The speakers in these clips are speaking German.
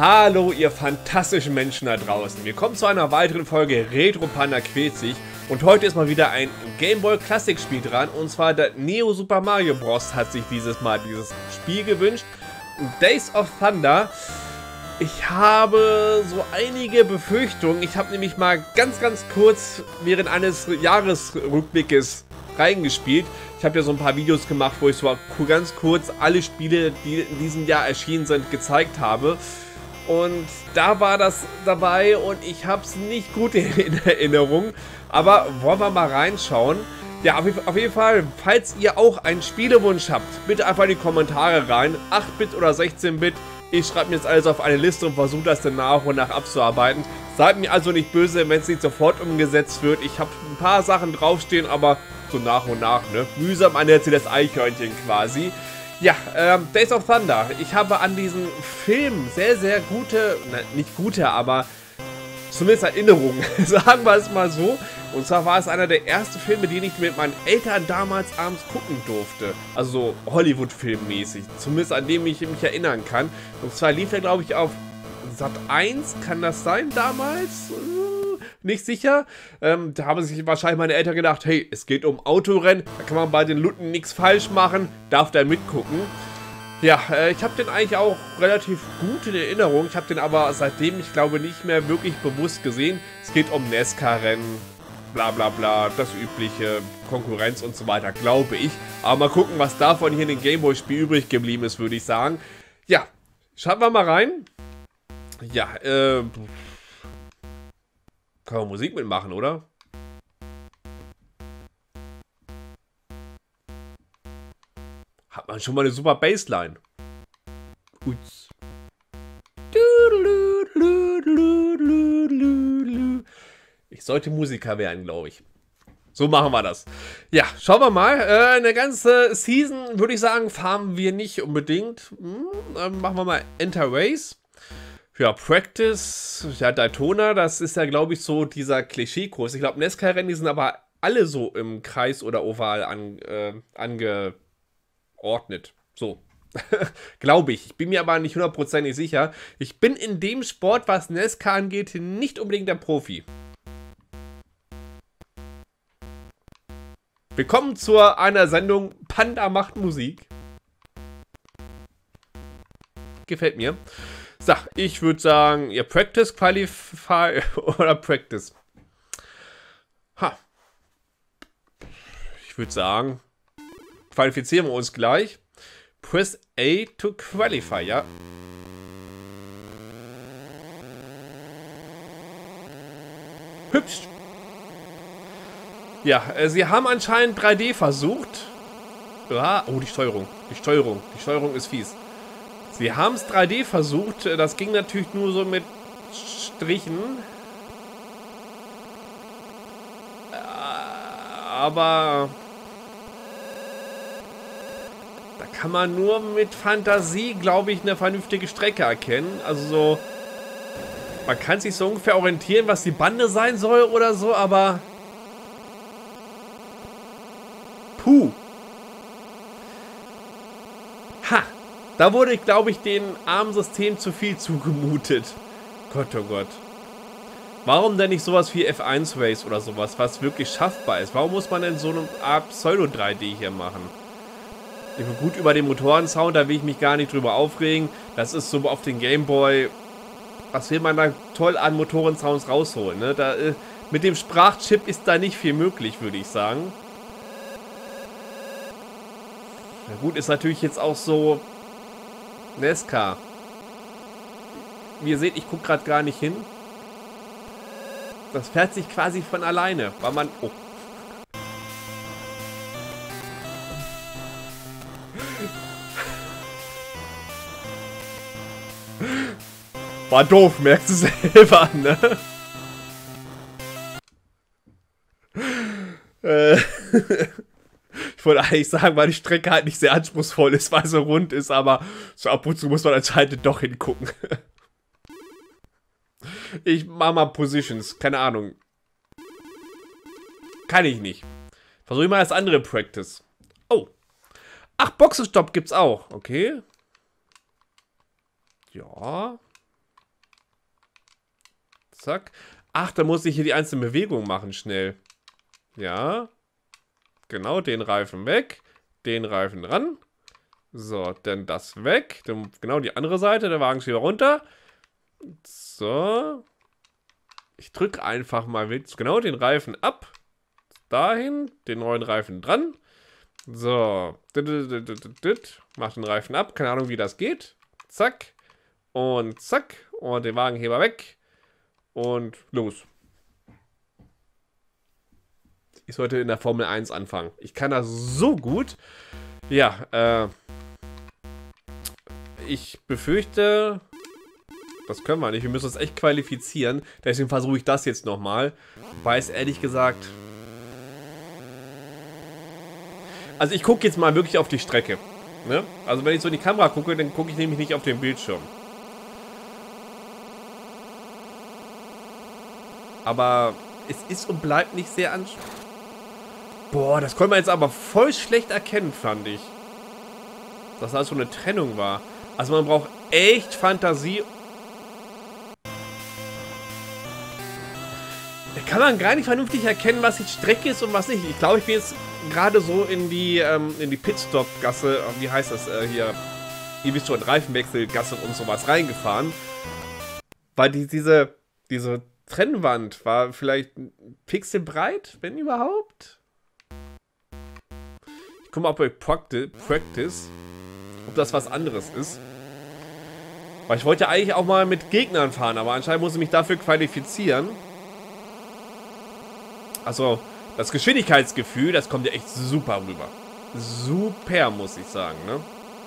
Hallo ihr fantastischen Menschen da draußen. Wir kommen zu einer weiteren Folge Retro Panda quält sich. Und heute ist mal wieder ein Game Boy Classic Spiel dran. Und zwar der Neo Super Mario Bros. Hat sich dieses Spiel gewünscht. Days of Thunder. Ich habe so einige Befürchtungen. Ich habe nämlich mal ganz kurz während eines Jahresrückblickes reingespielt. Ich habe ja so ein paar Videos gemacht, wo ich so ganz kurz alle Spiele, die in diesem Jahr erschienen sind, gezeigt habe. Und da war das dabei und ich habe es nicht gut in Erinnerung. Aber wollen wir mal reinschauen. Ja, auf jeden Fall, falls ihr auch einen Spielewunsch habt, bitte einfach in die Kommentare rein. 8-Bit oder 16-Bit. Ich schreibe mir jetzt alles auf eine Liste und versuche das dann nach und nach abzuarbeiten. Seid mir also nicht böse, wenn es nicht sofort umgesetzt wird. Ich habe ein paar Sachen draufstehen, aber so nach und nach, ne? Mühsam ernährt sie das Eichhörnchen quasi. Ja, Days of Thunder. Ich habe an diesen Film sehr gute, nicht gute, aber zumindest Erinnerungen, sagen wir es mal so. Und zwar war es einer der ersten Filme, den ich mit meinen Eltern damals abends gucken durfte. Also so Hollywood-Film-mäßig. Zumindest an dem ich mich erinnern kann. Und zwar lief er, glaube ich, auf Sat 1, kann das sein damals? Nicht sicher. Da haben sich wahrscheinlich meine Eltern gedacht, hey, es geht um Autorennen, da kann man bei den Lutten nichts falsch machen, darf da mitgucken. Ja, ich habe den eigentlich auch relativ gut in Erinnerung. Ich habe den aber seitdem, ich glaube, nicht mehr wirklich bewusst gesehen. Es geht um NASCAR-Rennen, bla bla bla, das übliche, Konkurrenz und so weiter, glaube ich. Aber mal gucken, was davon hier in dem Gameboy-Spiel übrig geblieben ist, würde ich sagen. Ja, schauen wir mal rein. Ja, kann man Musik mitmachen, oder? Hat man schon mal eine super Bassline. Uts. Ich sollte Musiker werden, glaube ich. So machen wir das. Ja, schauen wir mal. Eine ganze Season, würde ich sagen, farmen wir nicht unbedingt. Machen wir mal Enter Race. Ja, Practice, ja, Daytona, das ist ja, glaube ich, so dieser Klischee-Kurs. Ich glaube, NASCAR-Rennen, die sind aber alle so im Kreis oder Oval angeordnet. So, glaube ich. Ich bin mir aber nicht hundertprozentig sicher. Ich bin in dem Sport, was NASCAR angeht, nicht unbedingt der Profi. Willkommen zu einer Sendung Panda macht Musik. Gefällt mir. So, ich würde sagen, ihr Practice, Qualify oder Practice. Ha. Ich würde sagen, qualifizieren wir uns gleich. Press A to Qualify, ja. Hübsch. Ja, sie haben anscheinend 3D versucht. Ja, oh, die Steuerung. Die Steuerung ist fies. Sie haben es 3D versucht, das ging natürlich nur so mit Strichen. Aber da kann man nur mit Fantasie, glaube ich, eine vernünftige Strecke erkennen. Also so, man kann sich so ungefähr orientieren, was die Bande sein soll oder so, aber puh. Ha! Da wurde, glaube ich, dem armen System zu viel zugemutet. Gott, oh Gott. Warum denn nicht sowas wie F1 Race oder sowas, was wirklich schaffbar ist? Warum muss man denn so eine Art Pseudo-3D hier machen? Ich bin gut über den Motorensound, da will ich mich gar nicht drüber aufregen. Das ist so auf den Gameboy. Was will man da toll an Motorensounds rausholen? Ne? Mit dem Sprachchip ist da nicht viel möglich, würde ich sagen. Na gut, ist natürlich jetzt auch so NASCAR. Wie ihr seht, ich gucke gerade gar nicht hin. Das fährt sich quasi von alleine, weil man... Oh. War doof, merkst du selber, ne? Ich wollte eigentlich sagen, weil die Strecke halt nicht sehr anspruchsvoll ist, weil sie rund ist, aber so ab und zu muss man anscheinend doch hingucken. Ich mache mal Positions, keine Ahnung. Kann ich nicht. Versuche ich mal das andere Practice. Oh. Ach, Boxenstopp gibt's auch. Okay. Ja. Zack. Ach, da muss ich hier die einzelnen Bewegungen machen, schnell. Ja. Genau, den Reifen weg. Den Reifen dran. So, dann das weg. Dann genau die andere Seite, der Wagenschieber runter. So. Ich drücke einfach mal mit. Genau, den Reifen ab. Dahin. Den neuen Reifen dran. So. Mach den Reifen ab. Keine Ahnung, wie das geht. Zack. Und zack. Und den Wagenheber weg. Und los. Ich sollte in der Formel 1 anfangen. Ich kann das so gut. Ja, ich befürchte, das können wir nicht. Wir müssen uns echt qualifizieren. Deswegen versuche ich das jetzt nochmal. Weil es ehrlich gesagt... Also ich gucke jetzt mal wirklich auf die Strecke. Ne? Also wenn ich so in die Kamera gucke, dann gucke ich nämlich nicht auf den Bildschirm. Aber es ist und bleibt nicht sehr anstrengend. Boah, das konnte man jetzt aber voll schlecht erkennen, fand ich. Dass das so eine Trennung war. Also man braucht echt Fantasie. Da kann man gar nicht vernünftig erkennen, was jetzt Strecke ist und was nicht. Ich glaube, ich bin jetzt gerade so in die Pitstop-Gasse, wie heißt das hier? Ihr wisst schon, Reifenwechselgasse und sowas reingefahren. Weil diese Trennwand war vielleicht ein Pixel breit, wenn überhaupt. Ich gucke mal bei Practice, ob das was anderes ist. Weil ich wollte ja eigentlich auch mal mit Gegnern fahren, aber anscheinend muss ich mich dafür qualifizieren. Also, das Geschwindigkeitsgefühl, das kommt ja echt super rüber. Super, muss ich sagen, ne?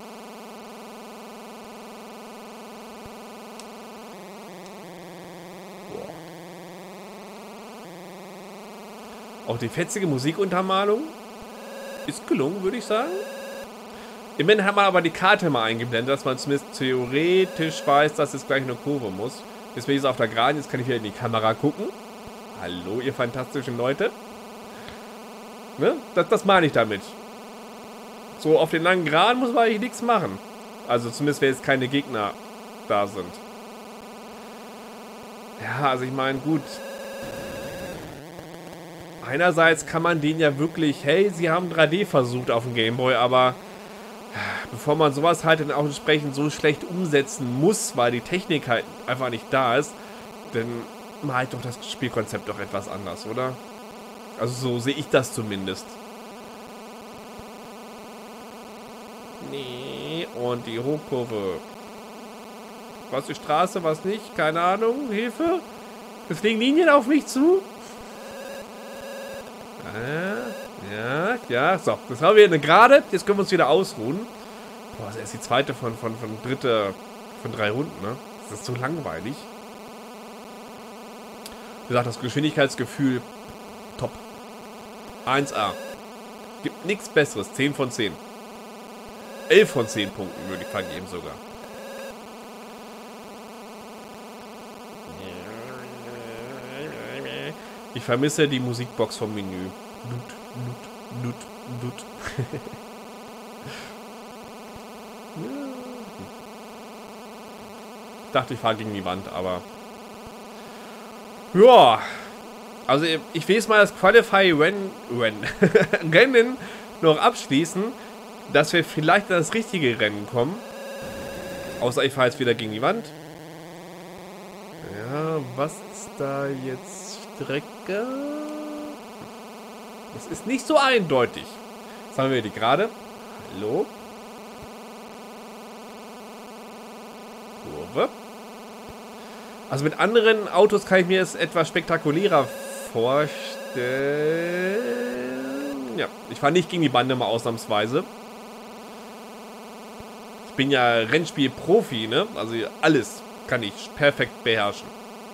Auch die fetzige Musikuntermalung ist gelungen, würde ich sagen. Immerhin haben wir aber die Karte mal eingeblendet, dass man zumindest theoretisch weiß, dass es gleich eine Kurve muss. Jetzt bin ich jetzt auf der Geraden, jetzt kann ich wieder in die Kamera gucken. Hallo, ihr fantastischen Leute. Ne? Das meine ich damit. So, auf den langen Geraden muss man eigentlich nichts machen. Also zumindest, wenn jetzt keine Gegner da sind. Ja, also ich meine, gut. Einerseits kann man den ja wirklich, hey, sie haben 3D versucht auf dem Gameboy, aber bevor man sowas halt dann auch entsprechend so schlecht umsetzen muss, weil die Technik halt einfach nicht da ist, dann halt doch das Spielkonzept doch etwas anders, oder? Also so sehe ich das zumindest. Nee, und die Hochkurve. Was die Straße, was nicht? Keine Ahnung, Hilfe? Es fliegen Linien auf mich zu? Ja, so. Das haben wir eine Gerade. Jetzt können wir uns wieder ausruhen. Boah, das ist die zweite von 3 Runden, ne? Das ist so langweilig. Wie gesagt, das Geschwindigkeitsgefühl top. 1A. Gibt nichts Besseres. 10 von 10. 11 von 10 Punkten würde ich vergeben sogar. Ich vermisse die Musikbox vom Menü. Nut. Ich dachte, ich fahre gegen die Wand, aber... Ja. Also ich will jetzt mal das Qualify-Rennen noch abschließen, dass wir vielleicht in das richtige Rennen kommen. Außer ich fahre jetzt wieder gegen die Wand. Ja, was ist da jetzt Strecke? Das ist nicht so eindeutig. Jetzt haben wir die Gerade. Hallo. Kurve. Also mit anderen Autos kann ich mir es etwas spektakulärer vorstellen. Ja, ich fahre nicht gegen die Bande mal ausnahmsweise. Ich bin ja Rennspiel-Profi, ne? Also alles kann ich perfekt beherrschen.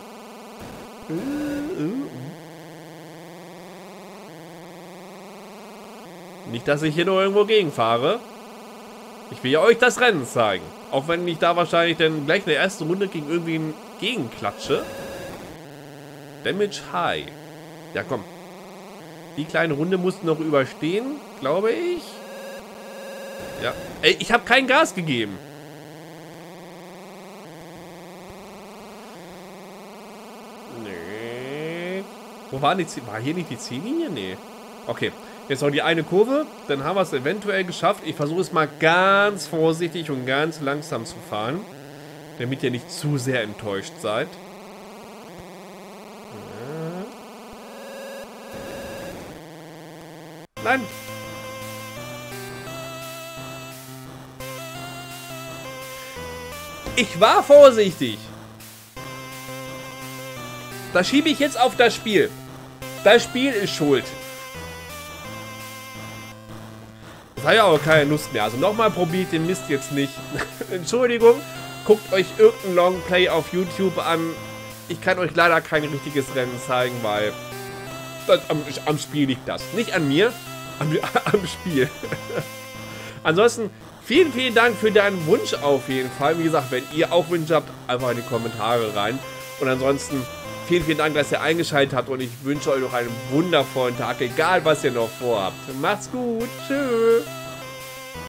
Nicht, dass ich hier nur irgendwo gegenfahre. Ich will ja euch das Rennen zeigen. Auch wenn ich da wahrscheinlich dann gleich in der ersten Runde gegen irgendwen gegenklatsche. Damage High. Ja, komm. Die kleine Runde mussten noch überstehen, glaube ich. Ja. Ey, ich habe kein Gas gegeben. Wo waren die Ziellinie? War hier nicht die Ziellinie? Nee. Okay. Jetzt noch die eine Kurve. Dann haben wir es eventuell geschafft. Ich versuche es mal ganz vorsichtig und ganz langsam zu fahren. Damit ihr nicht zu sehr enttäuscht seid. Nein! Ich war vorsichtig! Das schiebe ich jetzt auf das Spiel. Das Spiel ist schuld. Das hat ja auch keine Lust mehr. Also nochmal probiert den Mist jetzt nicht. Entschuldigung. Guckt euch irgendein Longplay auf YouTube an. Ich kann euch leider kein richtiges Rennen zeigen, weil am Spiel liegt das. Nicht an mir, am Spiel. Ansonsten, vielen, vielen Dank für deinen Wunsch auf jeden Fall. Wie gesagt, wenn ihr auch Wünsche habt, einfach in die Kommentare rein. Und ansonsten, vielen, vielen Dank, dass ihr eingeschaltet habt. Und ich wünsche euch noch einen wundervollen Tag, egal was ihr noch vorhabt. Macht's gut. Tschüss.